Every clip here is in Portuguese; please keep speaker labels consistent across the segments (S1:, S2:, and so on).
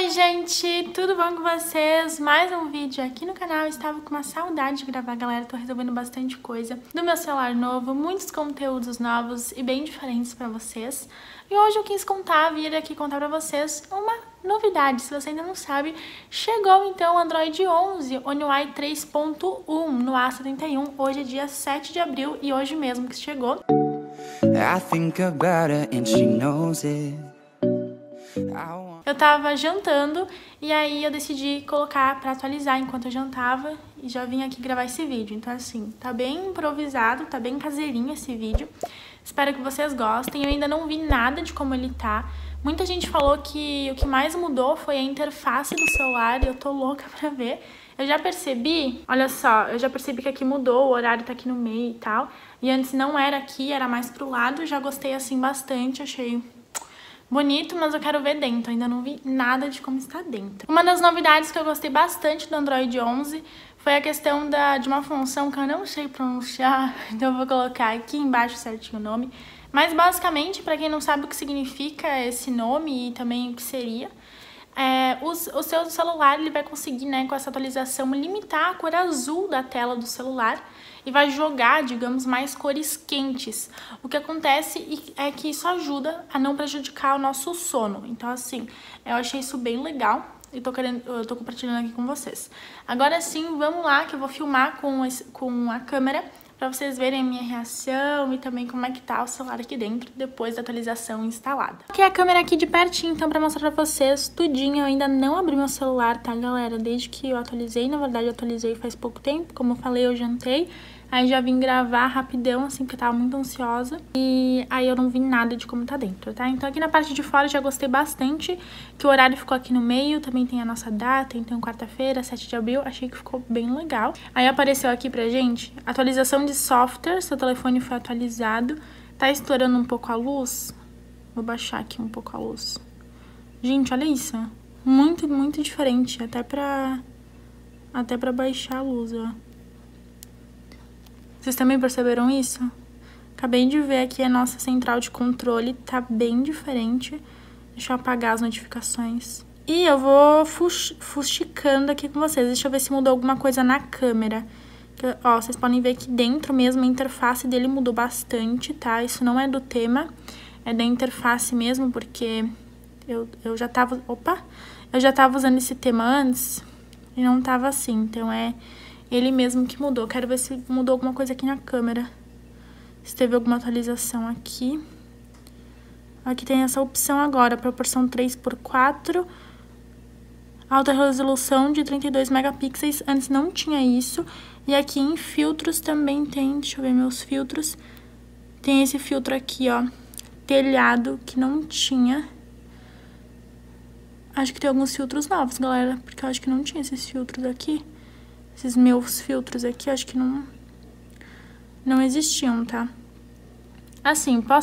S1: Oi gente, tudo bom com vocês? Mais um vídeo aqui no canal. Eu estava com uma saudade de gravar, galera. Tô resolvendo bastante coisa do meu celular novo, muitos conteúdos novos e bem diferentes pra vocês. E hoje eu quis vir aqui contar pra vocês uma novidade. Se você ainda não sabe, chegou então o Android 11 One UI 3.1 no A71. Hoje é dia 7 de abril e hoje mesmo que chegou. I think about her and she knows it. Eu tava jantando e aí eu decidi colocar pra atualizar enquanto eu jantava e já vim aqui gravar esse vídeo. Então assim, tá bem improvisado, tá bem caseirinho esse vídeo. Espero que vocês gostem. Eu ainda não vi nada de como ele tá. Muita gente falou que o que mais mudou foi a interface do celular e eu tô louca pra ver. Eu já percebi, olha só, eu já percebi que aqui mudou, o horário tá aqui no meio e tal. E antes não era aqui, era mais pro lado. Já gostei assim bastante, achei bonito, mas eu quero ver dentro. Ainda não vi nada de como está dentro. Uma das novidades que eu gostei bastante do Android 11 foi a questão de uma função que eu não sei pronunciar, então eu vou colocar aqui embaixo certinho o nome. Mas basicamente, para quem não sabe o que significa esse nome e também o que seria, o seu celular ele vai conseguir, né, com essa atualização, limitar a cor azul da tela do celular e vai jogar, digamos, mais cores quentes. O que acontece é que isso ajuda a não prejudicar o nosso sono. Então, assim, eu achei isso bem legal e eu tô compartilhando aqui com vocês. Agora sim, vamos lá que eu vou filmar com a câmera para vocês verem a minha reação e também como é que tá o celular aqui dentro depois da atualização instalada. Aqui a câmera aqui de pertinho, então, para mostrar pra vocês tudinho. Eu ainda não abri meu celular, tá, galera? Desde que eu atualizei, na verdade eu atualizei faz pouco tempo, como eu falei, eu jantei. Aí já vim gravar rapidão, assim, porque eu tava muito ansiosa. E aí eu não vi nada de como tá dentro, tá? Então aqui na parte de fora eu já gostei bastante, que o horário ficou aqui no meio, também tem a nossa data, então quarta-feira, 7 de abril, achei que ficou bem legal. Aí apareceu aqui pra gente, atualização de software, seu telefone foi atualizado. Tá estourando um pouco a luz? Vou baixar aqui um pouco a luz. Gente, olha isso, muito, muito diferente, até pra baixar a luz, ó. Vocês também perceberam isso? Acabei de ver aqui a nossa central de controle, tá bem diferente. Deixa eu apagar as notificações. E eu vou fusticando aqui com vocês. Deixa eu ver se mudou alguma coisa na câmera. Ó, vocês podem ver que dentro mesmo a interface dele mudou bastante, tá? Isso não é do tema, é da interface mesmo, porque eu já tava... Opa! Eu já tava usando esse tema antes e não tava assim, então é ele mesmo que mudou. Quero ver se mudou alguma coisa aqui na câmera. Se teve alguma atualização aqui. Aqui tem essa opção agora, proporção 3x4. Alta resolução de 32 megapixels. Antes não tinha isso. E aqui em filtros também tem, deixa eu ver meus filtros. Tem esse filtro aqui, ó, telhado, que não tinha. Acho que tem alguns filtros novos, galera, porque eu acho que não tinha esses filtros aqui. Esses meus filtros aqui, eu acho que não existiam, tá? Assim, posso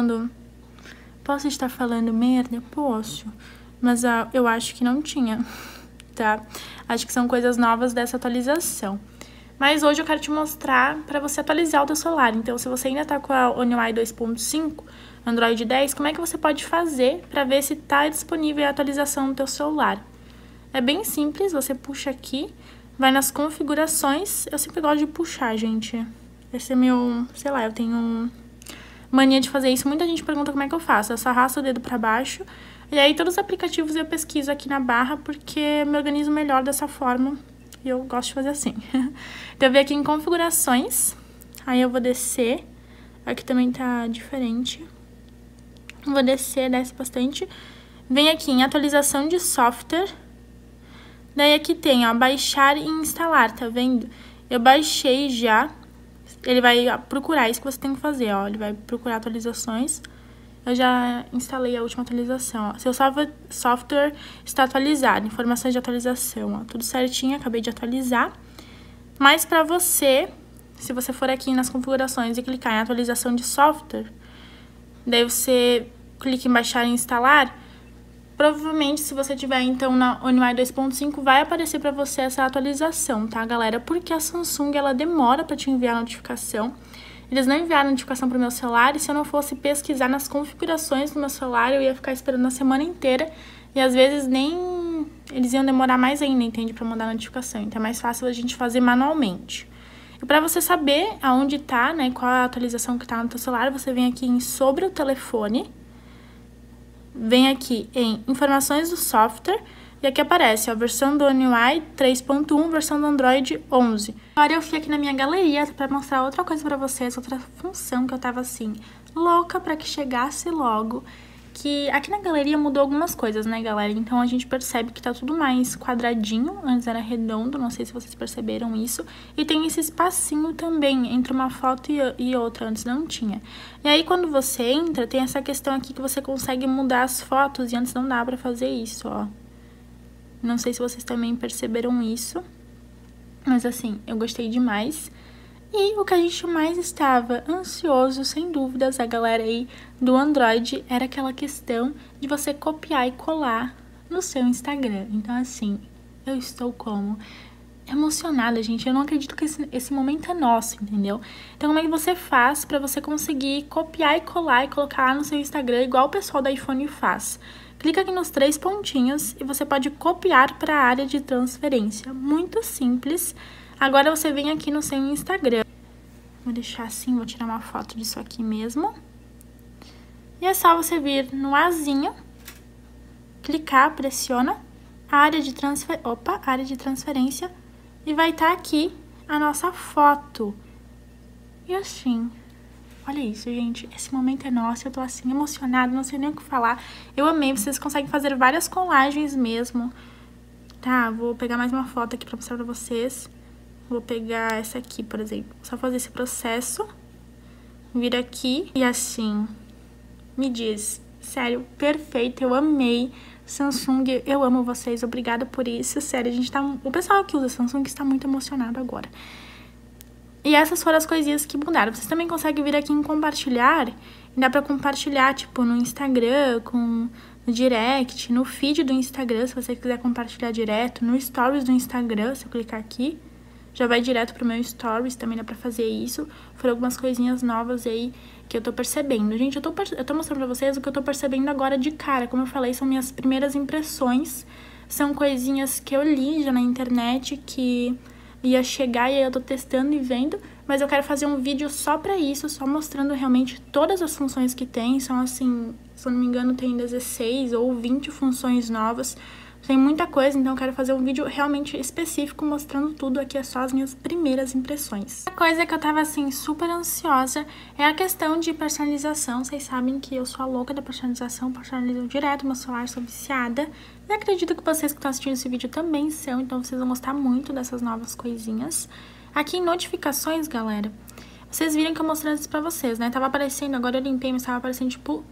S1: estar falando merda? Posso. Mas eu acho que não tinha, tá? Acho que são coisas novas dessa atualização. Mas hoje eu quero te mostrar pra você atualizar o teu celular. Então, se você ainda tá com a One UI 2.5, Android 10, como é que você pode fazer pra ver se tá disponível a atualização do teu celular? É bem simples, você puxa aqui, vai nas configurações. Eu sempre gosto de puxar, gente. Esse é meu, sei lá, eu tenho mania de fazer isso. Muita gente pergunta como é que eu faço. Eu só arrasto o dedo pra baixo. E aí todos os aplicativos eu pesquiso aqui na barra, porque eu me organizo melhor dessa forma. E eu gosto de fazer assim. Então eu venho aqui em configurações. Aí eu vou descer. Aqui também tá diferente. Vou descer, desce bastante. Vem aqui em atualização de software. Daí aqui tem, ó, baixar e instalar, tá vendo? Eu baixei já. Ele vai procurar, isso que você tem que fazer, ó. Ele vai procurar atualizações. Eu já instalei a última atualização, ó. Seu software está atualizado, informações de atualização, ó. Tudo certinho, acabei de atualizar. Mas pra você, se você for aqui nas configurações e clicar em atualização de software, daí você clica em baixar e instalar. Provavelmente, se você tiver, então, na One UI 2.5, vai aparecer pra você essa atualização, tá, galera? Porque a Samsung, ela demora pra te enviar a notificação. Eles não enviaram a notificação pro meu celular, e se eu não fosse pesquisar nas configurações do meu celular, eu ia ficar esperando a semana inteira. E às vezes nem eles iam demorar mais ainda, entende? Pra mandar a notificação. Então, é mais fácil a gente fazer manualmente. E pra você saber aonde tá, né, qual a atualização que tá no teu celular, você vem aqui em sobre o telefone, vem aqui em informações do software, e aqui aparece a versão do One UI 3.1, versão do Android 11. Agora eu fui aqui na minha galeria pra mostrar outra coisa pra vocês, outra função que eu tava assim, louca pra que chegasse logo. Que aqui na galeria mudou algumas coisas, né, galera? Então a gente percebe que tá tudo mais quadradinho, antes era redondo, não sei se vocês perceberam isso. E tem esse espacinho também entre uma foto e outra, antes não tinha. E aí quando você entra, tem essa questão aqui que você consegue mudar as fotos e antes não dá pra fazer isso, ó. Não sei se vocês também perceberam isso, mas assim, eu gostei demais. E o que a gente mais estava ansioso, sem dúvidas, a galera aí do Android, era aquela questão de você copiar e colar no seu Instagram. Então, assim, eu estou como emocionada, gente. Eu não acredito que esse momento é nosso, entendeu? Então, como é que você faz para você conseguir copiar e colar e colocar lá no seu Instagram, igual o pessoal do iPhone faz? Clica aqui nos 3 pontinhos e você pode copiar para a área de transferência. Muito simples. Agora você vem aqui no seu Instagram. Vou deixar assim, vou tirar uma foto disso aqui mesmo. E é só você vir no Azinho, clicar, pressiona, área de transferência, e vai estar aqui a nossa foto. E assim, olha isso, gente, esse momento é nosso, eu tô assim emocionada, não sei nem o que falar. Eu amei, vocês conseguem fazer várias colagens mesmo. Tá, vou pegar mais uma foto aqui pra mostrar pra vocês. Vou pegar essa aqui, por exemplo. Só fazer esse processo. Vir aqui e assim. Me diz. Sério, perfeito. Eu amei. Samsung, eu amo vocês. Obrigada por isso. Sério, a gente tá... O pessoal que usa Samsung está muito emocionado agora. E essas foram as coisinhas que mudaram. Vocês também conseguem vir aqui em compartilhar. E dá pra compartilhar, tipo, no Instagram, no direct, no feed do Instagram, se você quiser compartilhar direto. No stories do Instagram, se eu clicar aqui, já vai direto pro meu stories, também dá pra fazer isso. Foram algumas coisinhas novas aí que eu tô percebendo. Gente, eu tô mostrando pra vocês o que eu tô percebendo agora de cara. Como eu falei, são minhas primeiras impressões. São coisinhas que eu li já na internet, que ia chegar e aí eu tô testando e vendo. Mas eu quero fazer um vídeo só pra isso, só mostrando realmente todas as funções que tem. São assim, se eu não me engano, tem 16 ou 20 funções novas. Tem muita coisa, então eu quero fazer um vídeo realmente específico mostrando tudo. Aqui é só as minhas primeiras impressões. A coisa que eu tava assim super ansiosa é a questão de personalização. Vocês sabem que eu sou a louca da personalização, personalizo direto meu celular, sou viciada. E acredito que vocês que estão assistindo esse vídeo também são, então vocês vão gostar muito dessas novas coisinhas. Aqui em notificações, galera, vocês viram que eu mostrei isso pra vocês, né? Tava aparecendo, agora eu limpei, mas tava aparecendo tipo...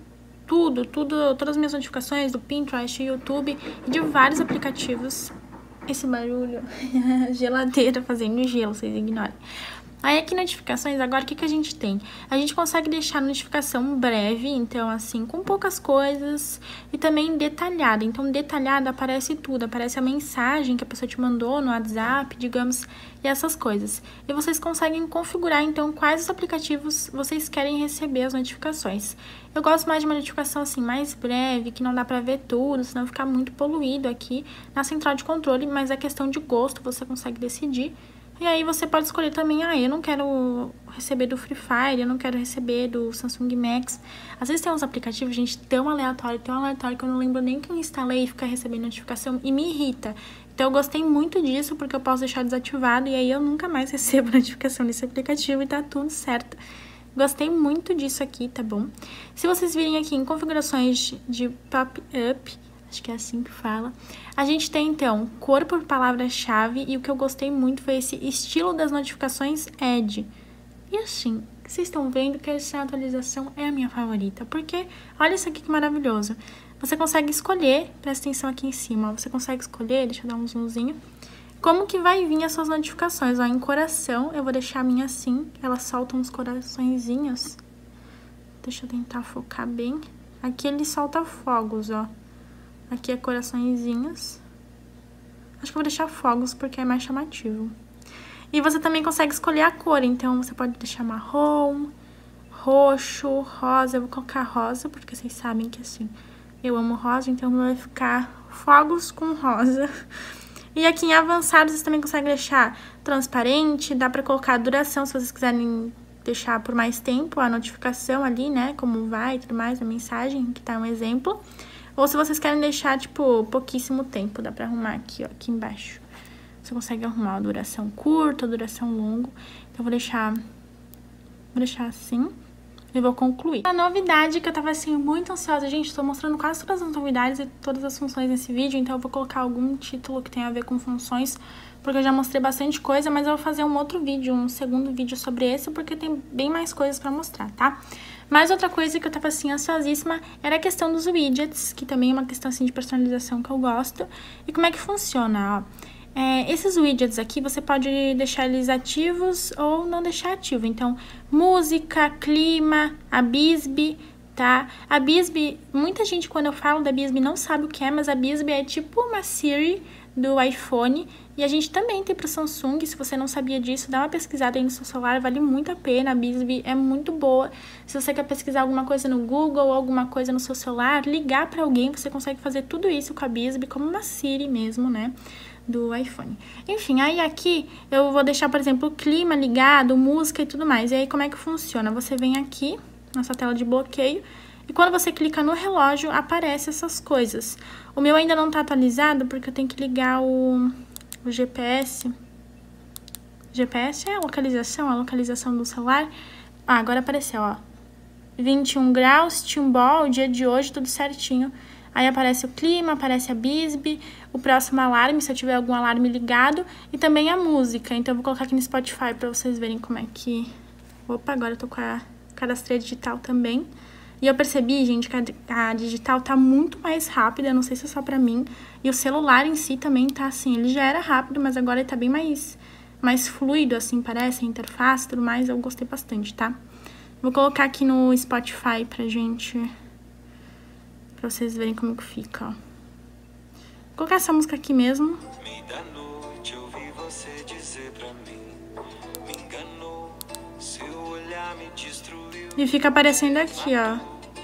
S1: todas as minhas notificações do Pinterest, YouTube e de vários aplicativos. Esse barulho, geladeira fazendo gelo, vocês ignorem. Aí aqui notificações, agora o que a gente tem? A gente consegue deixar a notificação breve, então assim, com poucas coisas, e também detalhada. Então detalhada aparece tudo, aparece a mensagem que a pessoa te mandou no WhatsApp, digamos, e essas coisas. E vocês conseguem configurar então quais os aplicativos vocês querem receber as notificações. Eu gosto mais de uma notificação assim, mais breve, que não dá pra ver tudo, senão fica muito poluído aqui na central de controle, mas é questão de gosto, você consegue decidir. E aí você pode escolher também, eu não quero receber do Free Fire, eu não quero receber do Samsung Max. Às vezes tem uns aplicativos, gente, tão aleatório que eu não lembro nem que eu instalei e fica recebendo notificação e me irrita. Então eu gostei muito disso porque eu posso deixar desativado e aí eu nunca mais recebo notificação desse aplicativo e tá tudo certo. Gostei muito disso aqui, tá bom? Se vocês virem aqui em configurações de pop-up, acho que é assim que fala. A gente tem, então, cor por palavra-chave. E o que eu gostei muito foi esse estilo das notificações Edge. E assim, vocês estão vendo que essa atualização é a minha favorita. Porque, olha isso aqui que maravilhoso. Você consegue escolher, presta atenção aqui em cima, ó, você consegue escolher, deixa eu dar um zoomzinho, como que vai vir as suas notificações. Ó, em coração, eu vou deixar a minha assim, ela solta uns coraçõezinhos. Deixa eu tentar focar bem. Aqui ele solta fogos, ó. Aqui é coraçõezinhos. Acho que eu vou deixar fogos porque é mais chamativo. E você também consegue escolher a cor. Então, você pode deixar marrom, roxo, rosa. Eu vou colocar rosa porque vocês sabem que, assim, Eu amo rosa, então vai ficar fogos com rosa. E aqui em avançado vocês também conseguem deixar transparente, dá pra colocar a duração se vocês quiserem deixar por mais tempo, a notificação ali, né, como vai e tudo mais, a mensagem, que tá um exemplo. Ou se vocês querem deixar, tipo, pouquíssimo tempo, dá pra arrumar aqui, ó, aqui embaixo. Você consegue arrumar a duração curta, a duração longa. Então, eu vou deixar assim e vou concluir. A novidade que eu tava, assim, muito ansiosa, gente, tô mostrando quase todas as novidades e todas as funções nesse vídeo, então eu vou colocar algum título que tenha a ver com funções, porque eu já mostrei bastante coisa, mas eu vou fazer um outro vídeo, um segundo vídeo sobre esse, porque tem bem mais coisas pra mostrar, tá? Mas outra coisa que eu tava, assim, ansiosíssima era a questão dos widgets, que também é uma questão, assim, de personalização que eu gosto. E como é que funciona, ó? Esses widgets aqui, você pode deixar eles ativos ou não deixar ativo. Então, música, clima, a Bisby, tá? A Bisby, muita gente quando eu falo da Bisby não sabe o que é, mas a Bisby é tipo uma Siri do iPhone. E a gente também tem pro Samsung, se você não sabia disso, dá uma pesquisada aí no seu celular, vale muito a pena. A Bisby é muito boa. Se você quer pesquisar alguma coisa no Google ou alguma coisa no seu celular, ligar pra alguém, você consegue fazer tudo isso com a Bisby, como uma Siri mesmo, né? Do iPhone. Enfim, aí aqui eu vou deixar, por exemplo, o clima ligado, música e tudo mais. E aí, como é que funciona? Você vem aqui na sua tela de bloqueio e quando você clica no relógio, aparece essas coisas. O meu ainda não tá atualizado porque eu tenho que ligar o GPS. GPS é a localização do celular. Ah, agora apareceu, ó. 21 graus, Timbó, o dia de hoje, tudo certinho. Aí aparece o clima, aparece a Bisby, o próximo alarme, se eu tiver algum alarme ligado, e também a música. Então, eu vou colocar aqui no Spotify pra vocês verem como é que... Opa, agora eu tô com a cadastria digital também. E eu percebi, gente, que a digital tá muito mais rápida, não sei se é só pra mim. E o celular em si também tá assim, ele já era rápido, mas agora ele tá bem mais fluido, assim, parece, a interface e tudo mais. Eu gostei bastante, tá? Vou colocar aqui no Spotify pra vocês verem como que fica, ó. Vou colocar essa música aqui mesmo. E fica aparecendo aqui, ó.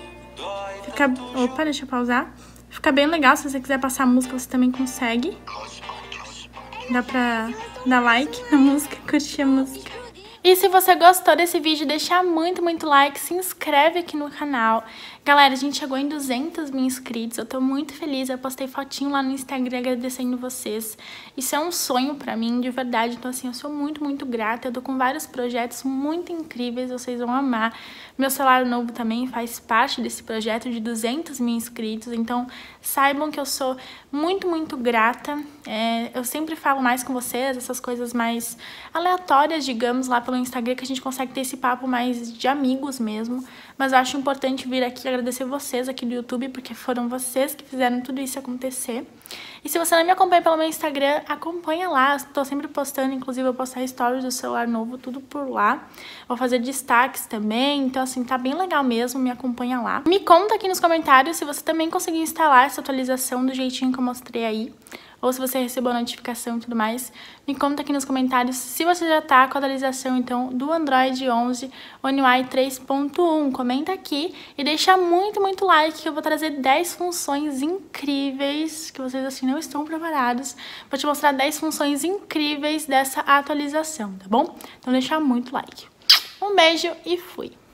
S1: Opa, deixa eu pausar. Fica bem legal, se você quiser passar a música, você também consegue. Dá pra dar like na música, curtir a música. E se você gostou desse vídeo, deixa muito like, se inscreve aqui no canal. Galera, a gente chegou em 200 mil inscritos, eu tô muito feliz, eu postei fotinho lá no Instagram agradecendo vocês. Isso é um sonho pra mim, de verdade, então assim, eu sou muito grata, eu tô com vários projetos muito incríveis, vocês vão amar. Meu celular novo também faz parte desse projeto de 200 mil inscritos, então saibam que eu sou muito grata. Eu sempre falo mais com vocês, essas coisas mais aleatórias, digamos, lá pelo Instagram, que a gente consegue ter esse papo mais de amigos mesmo. Mas eu acho importante vir aqui agradecer vocês aqui do YouTube, porque foram vocês que fizeram tudo isso acontecer. E se você não me acompanha pelo meu Instagram, acompanha lá. Estou sempre postando, inclusive eu vou postar stories do celular novo, tudo por lá. Vou fazer destaques também, então assim, tá bem legal mesmo, me acompanha lá. Me conta aqui nos comentários se você também conseguiu instalar essa atualização do jeitinho que eu mostrei aí. Ou se você recebeu a notificação e tudo mais, me conta aqui nos comentários se você já tá com a atualização, então, do Android 11 One UI 3.1. Comenta aqui e deixa muito like, que eu vou trazer 10 funções incríveis, que vocês, assim, não estão preparados. Vou te mostrar 10 funções incríveis dessa atualização, tá bom? Então, deixa muito like. Um beijo e fui!